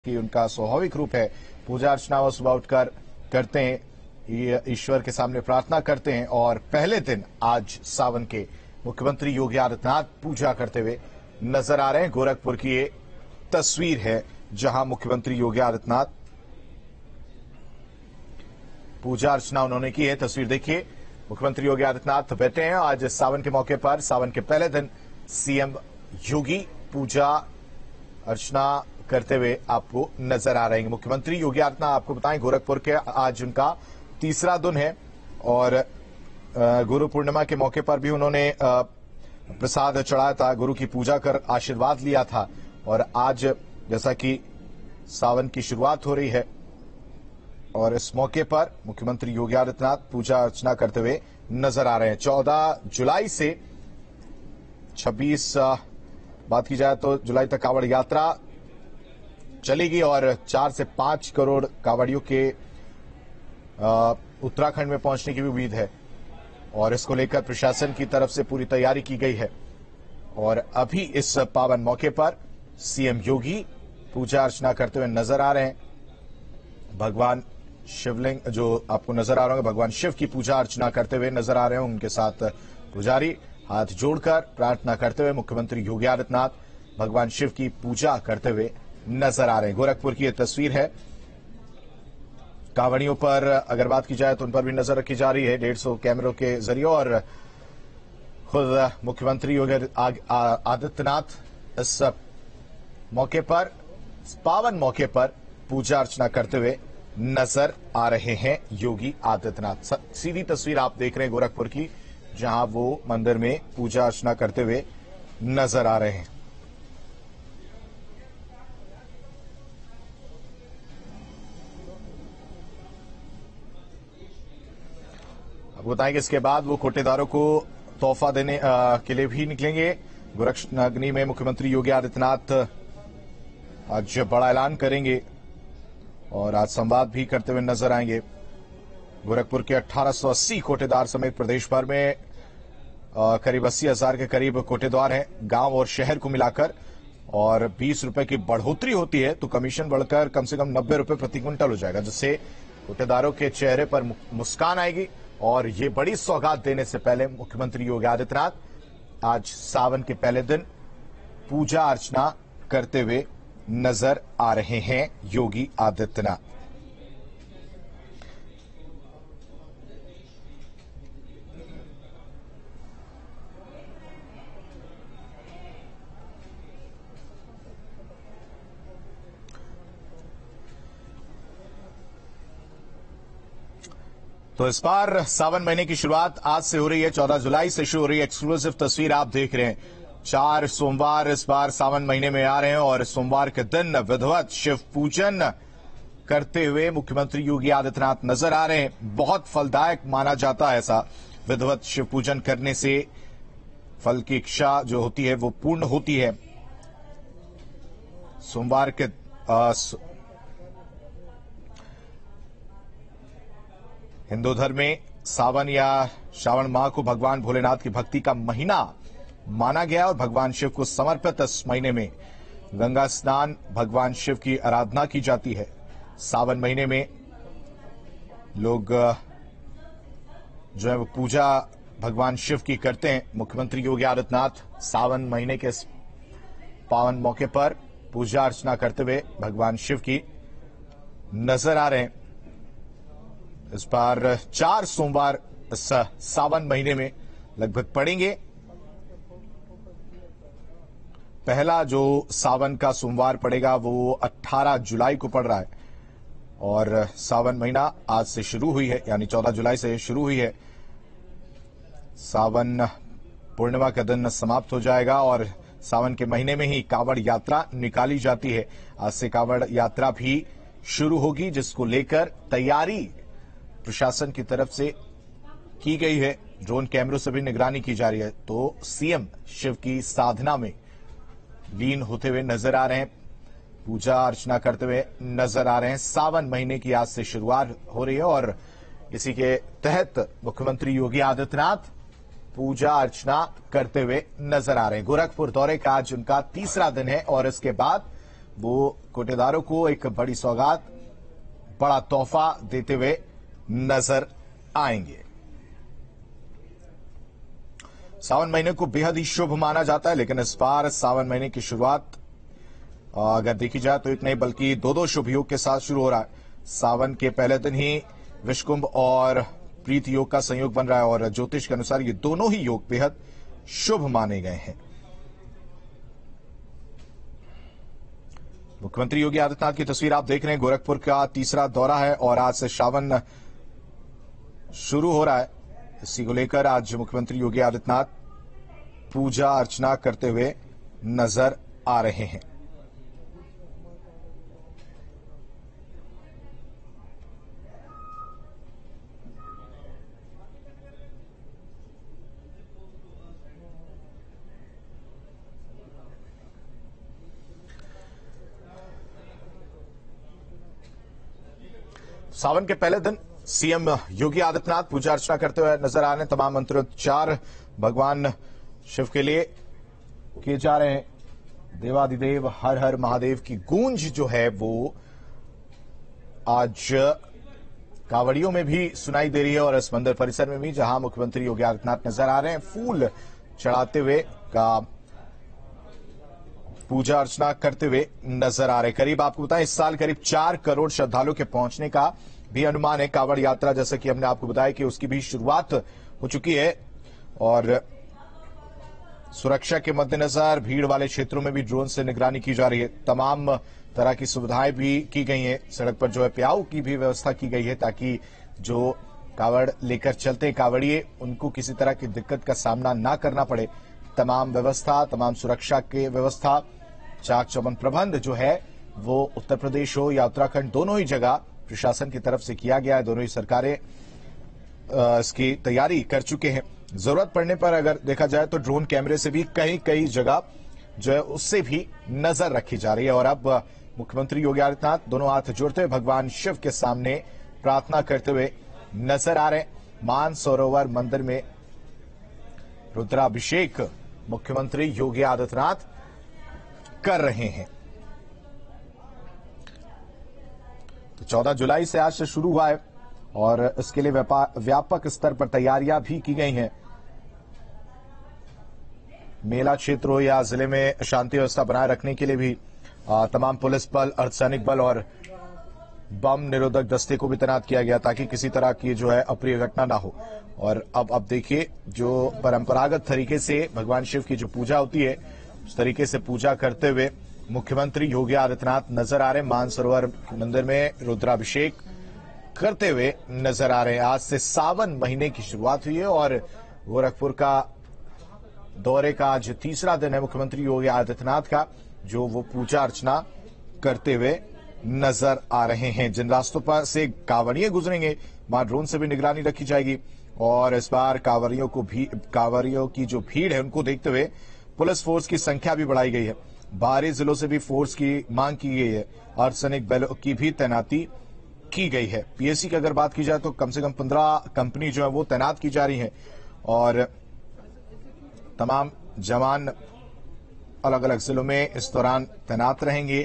कि उनका स्वाभाविक रूप है। पूजा अर्चना वो सुबह उठकर करते हैं, ये ईश्वर के सामने प्रार्थना करते हैं और पहले दिन आज सावन के मुख्यमंत्री योगी आदित्यनाथ पूजा करते हुए नजर आ रहे हैं। गोरखपुर की ये तस्वीर है जहां मुख्यमंत्री योगी आदित्यनाथ पूजा अर्चना उन्होंने की है। तस्वीर देखिए, मुख्यमंत्री योगी आदित्यनाथ बैठे हैं आज सावन के मौके पर। सावन के पहले दिन सीएम योगी पूजा अर्चना करते हुए आपको नजर आ रहे हैं। मुख्यमंत्री योगी आदित्यनाथ आपको बताएं, गोरखपुर के आज उनका तीसरा दिन है और गुरु पूर्णिमा के मौके पर भी उन्होंने प्रसाद चढ़ाया था, गुरु की पूजा कर आशीर्वाद लिया था। और आज जैसा कि सावन की शुरुआत हो रही है और इस मौके पर मुख्यमंत्री योगी आदित्यनाथ पूजा अर्चना करते हुए नजर आ रहे हैं। 14 जुलाई से 26 बात की जाए तो जुलाई तक कांवड़ यात्रा चलेगी और 4 से 5 करोड़ कांवड़ियों के उत्तराखंड में पहुंचने की भी उम्मीद है और इसको लेकर प्रशासन की तरफ से पूरी तैयारी की गई है। और अभी इस पावन मौके पर सीएम योगी पूजा अर्चना करते हुए नजर आ रहे हैं। भगवान शिवलिंग जो आपको नजर आ रहा होगा, भगवान शिव की पूजा अर्चना करते हुए नजर आ रहे हैं। उनके साथ पुजारी हाथ जोड़कर प्रार्थना करते हुए मुख्यमंत्री योगी आदित्यनाथ भगवान शिव की पूजा करते हुए नजर आ रहे हैं। गोरखपुर की यह तस्वीर है। कांवड़ियों पर अगर बात की जाए तो उन पर भी नजर रखी जा रही है 150 कैमरों के जरिए और खुद मुख्यमंत्री योगी आदित्यनाथ इस मौके पर, इस पावन मौके पर पूजा अर्चना करते हुए नजर आ रहे हैं योगी आदित्यनाथ। सीधी तस्वीर आप देख रहे हैं गोरखपुर की, जहां वो मंदिर में पूजा अर्चना करते हुए नजर आ रहे हैं। आपको बताएं कि इसके बाद वो कोटेदारों को तोहफा देने के लिए भी निकलेंगे। गोरखनागनी में मुख्यमंत्री योगी आदित्यनाथ आज बड़ा ऐलान करेंगे और आज संवाद भी करते हुए नजर आएंगे। गोरखपुर के 1880 कोटेदार समेत प्रदेश भर में करीब 80,000 के करीब कोटेदार हैं गांव और शहर को मिलाकर। और 20 रुपए की बढ़ोतरी होती है तो कमीशन बढ़कर कम से कम 90 रुपए प्रति क्विंटल हो जाएगा, जिससे कोटेदारों के चेहरे पर मुस्कान आएगी। और ये बड़ी सौगात देने से पहले मुख्यमंत्री योगी आदित्यनाथ आज सावन के पहले दिन पूजा अर्चना करते हुए नजर आ रहे हैं योगी आदित्यनाथ। तो इस बार सावन महीने की शुरुआत आज से हो रही है, 14 जुलाई से शुरू हो रही है। एक्सक्लूसिव तस्वीर आप देख रहे हैं। 4 सोमवार इस बार सावन महीने में आ रहे हैं और सोमवार के दिन विधिवत शिव पूजन करते हुए मुख्यमंत्री योगी आदित्यनाथ नजर आ रहे हैं। बहुत फलदायक माना जाता है ऐसा, विधिवत शिव पूजन करने से फल की इच्छा जो होती है वो पूर्ण होती है। सोमवार के हिंदू धर्म में सावन या श्रावण माह को भगवान भोलेनाथ की भक्ति का महीना माना गया और भगवान शिव को समर्पित इस महीने में गंगा स्नान, भगवान शिव की आराधना की जाती है। सावन महीने में लोग जो है वो पूजा भगवान शिव की करते हैं। मुख्यमंत्री योगी आदित्यनाथ सावन महीने के इस पावन मौके पर पूजा अर्चना करते हुए भगवान शिव की नजर आ रहे हैं। इस बार 4 सोमवार इस सावन महीने में लगभग पड़ेंगे। पहला जो सावन का सोमवार पड़ेगा वो 18 जुलाई को पड़ रहा है और सावन महीना आज से शुरू हुई है, यानी 14 जुलाई से शुरू हुई है। सावन पूर्णिमा का दिन समाप्त हो जाएगा और सावन के महीने में ही कांवड़ यात्रा निकाली जाती है। आज से कांवड़ यात्रा भी शुरू होगी, जिसको लेकर तैयारी प्रशासन की तरफ से की गई है। ड्रोन कैमरों से भी निगरानी की जा रही है। तो सीएम शिव की साधना में लीन होते हुए नजर आ रहे हैं, पूजा अर्चना करते हुए नजर आ रहे हैं। सावन महीने की आज से शुरुआत हो रही है और इसी के तहत मुख्यमंत्री योगी आदित्यनाथ पूजा अर्चना करते हुए नजर आ रहे हैं। गोरखपुर दौरे का आज उनका तीसरा दिन है और इसके बाद वो कोटेदारों को एक बड़ी सौगात, बड़ा तोहफा देते हुए नजर आएंगे। सावन महीने को बेहद ही शुभ माना जाता है, लेकिन इस बार सावन महीने की शुरुआत अगर देखी जाए तो एक नहीं बल्कि दो शुभ योग के साथ शुरू हो रहा है। सावन के पहले दिन ही विषकुंभ और प्रीत योग का संयोग बन रहा है और ज्योतिष के अनुसार ये दोनों ही योग बेहद शुभ माने गए हैं। मुख्यमंत्री योगी आदित्यनाथ की तस्वीर आप देख रहे हैं। गोरखपुर का तीसरा दौरा है और आज से सावन शुरू हो रहा है। इसी को लेकर आज मुख्यमंत्री योगी आदित्यनाथ पूजा अर्चना करते हुए नजर आ रहे हैं। सावन के पहले दिन सीएम योगी आदित्यनाथ पूजा अर्चना करते हुए नजर आ रहे हैं। तमाम मंत्रोच्चार भगवान शिव के लिए किए जा रहे हैं। देवादिदेव हर हर महादेव की गूंज जो है वो आज कावड़ियों में भी सुनाई दे रही है और इस मंदिर परिसर में भी जहां मुख्यमंत्री योगी आदित्यनाथ नजर आ रहे हैं फूल चढ़ाते हुए का पूजा अर्चना करते हुए नजर आ रहे। करीब आपको बताएं इस साल करीब 4 करोड़ श्रद्धालुओं के पहुंचने का भी अनुमान है। कावड़ यात्रा जैसे कि हमने आपको बताया कि उसकी भी शुरुआत हो चुकी है और सुरक्षा के मद्देनजर भीड़ वाले क्षेत्रों में भी ड्रोन से निगरानी की जा रही है। तमाम तरह की सुविधाएं भी की गई हैं। सड़क पर जो है प्याऊ की भी व्यवस्था की गई है ताकि जो कावड़ लेकर चलते हैं कावड़िए उनको किसी तरह की दिक्कत का सामना ना करना पड़े। तमाम व्यवस्था, तमाम सुरक्षा की व्यवस्था, चाक चौबंद प्रबंध जो है वो उत्तर प्रदेश हो या उत्तराखंड दोनों ही जगह प्रशासन की तरफ से किया गया है। दोनों ही सरकारें इसकी तैयारी कर चुके हैं। जरूरत पड़ने पर अगर देखा जाए तो ड्रोन कैमरे से भी कई जगह जो है उससे भी नजर रखी जा रही है। और अब मुख्यमंत्री योगी आदित्यनाथ दोनों हाथ जोड़ते हुए भगवान शिव के सामने प्रार्थना करते हुए नजर आ रहे हैं। मानसरोवर मंदिर में रुद्राभिषेक मुख्यमंत्री योगी आदित्यनाथ कर रहे हैं। तो 14 जुलाई से आज से शुरू हुआ है और इसके लिए व्यापक स्तर पर तैयारियां भी की गई हैं। मेला क्षेत्र हो या जिले में शांति व्यवस्था बनाए रखने के लिए भी तमाम पुलिस बल, अर्धसैनिक बल और बम निरोधक दस्ते को भी तैनात किया गया ताकि किसी तरह की जो है अप्रिय घटना ना हो। और अब देखिए जो परंपरागत तरीके से भगवान शिव की जो पूजा होती है उस तरीके से पूजा करते हुए मुख्यमंत्री योगी आदित्यनाथ नजर आ रहे हैं। मानसरोवर मंदिर में रुद्राभिषेक करते हुए नजर आ रहे हैं। आज से सावन महीने की शुरुआत हुई है और गोरखपुर का दौरे का आज तीसरा दिन है मुख्यमंत्री योगी आदित्यनाथ का, जो वो पूजा अर्चना करते हुए नजर आ रहे हैं। जिन रास्तों पर से कांवड़िए गुजरेंगे वहां ड्रोन से भी निगरानी रखी जाएगी और इस बार कांवड़ियों की जो भीड़ है उनको देखते हुए पुलिस फोर्स की संख्या भी बढ़ाई गई है। बाहरी जिलों से भी फोर्स की मांग की गई है। अर्धसैनिक बलों की भी तैनाती की गई है। पीएससी की अगर बात की जाए तो कम से कम 15 कंपनी जो है वो तैनात की जा रही है और तमाम जवान अलग अलग जिलों में इस दौरान तैनात रहेंगे।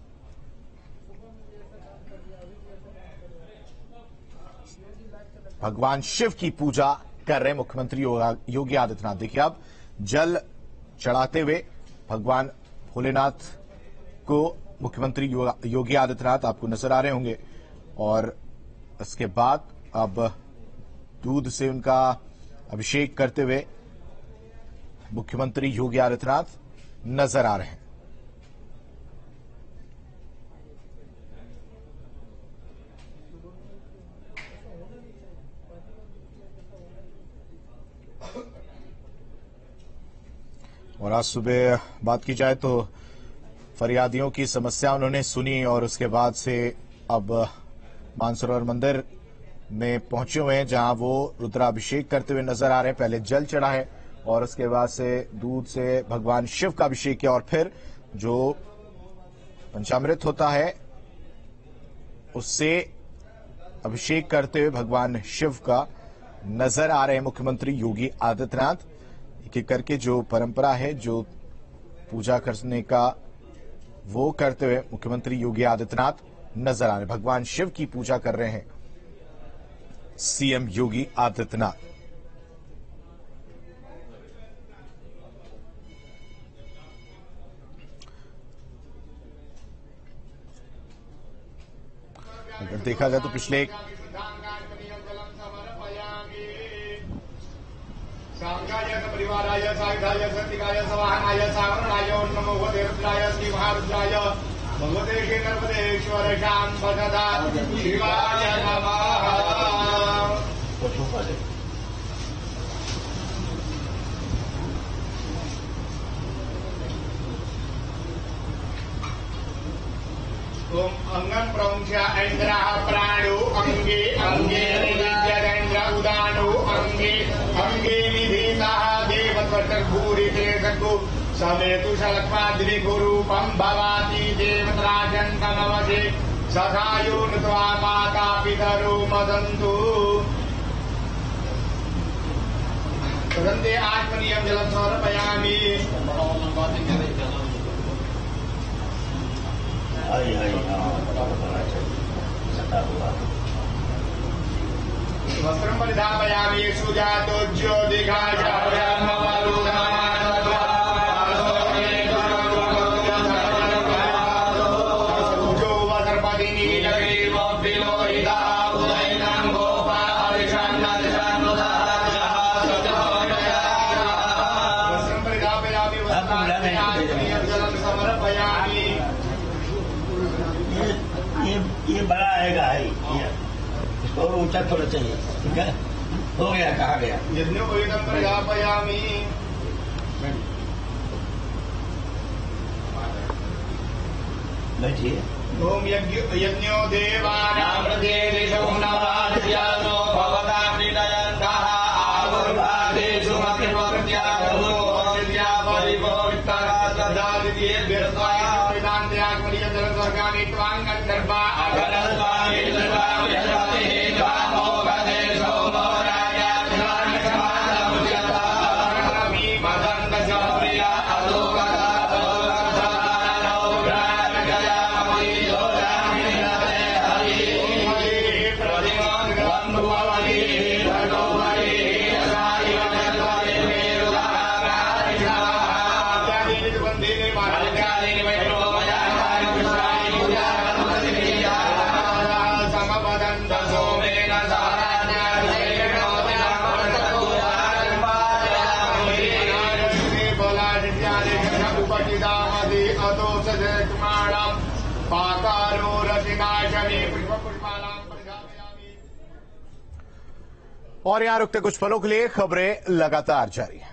भगवान शिव की पूजा कर रहे मुख्यमंत्री योगी आदित्यनाथ। देखिए अब जल चढ़ाते हुए भगवान भोलेनाथ को मुख्यमंत्री योगी आदित्यनाथ आपको नजर आ रहे होंगे और इसके बाद अब दूध से उनका अभिषेक करते हुए मुख्यमंत्री योगी आदित्यनाथ नजर आ रहे हैं। और आज सुबह बात की जाए तो फरियादियों की समस्या उन्होंने सुनी और उसके बाद से अब मानसरोवर मंदिर में पहुंचे हुए हैं जहां वो रुद्राभिषेक करते हुए नजर आ रहे हैं। पहले जल चढ़ा है और उसके बाद से दूध से भगवान शिव का अभिषेक किया और फिर जो पंचामृत होता है उससे अभिषेक करते हुए भगवान शिव का नजर आ रहे हैं मुख्यमंत्री योगी आदित्यनाथ। एक एक करके जो परंपरा है, जो पूजा करने का वो करते हुए मुख्यमंत्री योगी आदित्यनाथ नजर आ रहे। भगवान शिव की पूजा कर रहे हैं सीएम योगी आदित्यनाथ। अगर देखा जाए तो पिछले परिवाराय सायुधाय सत्तिकाय सवाहनाय सावरणाय नमो भगवते श्री महारुद्राय भगवते श्री नर्मदेश्वर शाम सदा शिवाय नमः। ओम अंगम प्रमुख्या इंद्र प्राणो अंगे अंगे नित्यादेन्द्र उदानो अंगे अंगे निधीता देवत्वभूरिते सत्तु समेतु शलक्ष्माद्रिगुरूपं भवाति देवत्राजन्तमवसे सखायो नत्वा माता पितरो मदन्तु। तदन्ते आत्मनीयं जलं समर्पयामि। वस्त्रं परिधापयामि सुजातो ज्योतिघाय ये बड़ा आएगा है इसको और ऊंचा थोड़ा चाहिए। ठीक है, हो गया, कहा गया। यज्ञोपवीतं प्रजापयामि। बैठिए। ओम यज्ञो देवानां प्रदेशो नवाद्यानो भवता प्रीणयन्तः आवर्भादेषु मतिमर्त्यागो विद्या परिभोक्तः सदादित्ये व्यर्थाय वेदान्त्याग्निय जलस्वर्गानि त्वाङ्गन्धर्वा अगरस्वामि सर्वाणि यजति त्वामो गदेशो मोराया ध्यानकमानमुच्यता रमि मदन्तस्य प्रिया अलोकता और यहां रुकते कुछ पलों के लिए खबरें लगातार जारी हैं।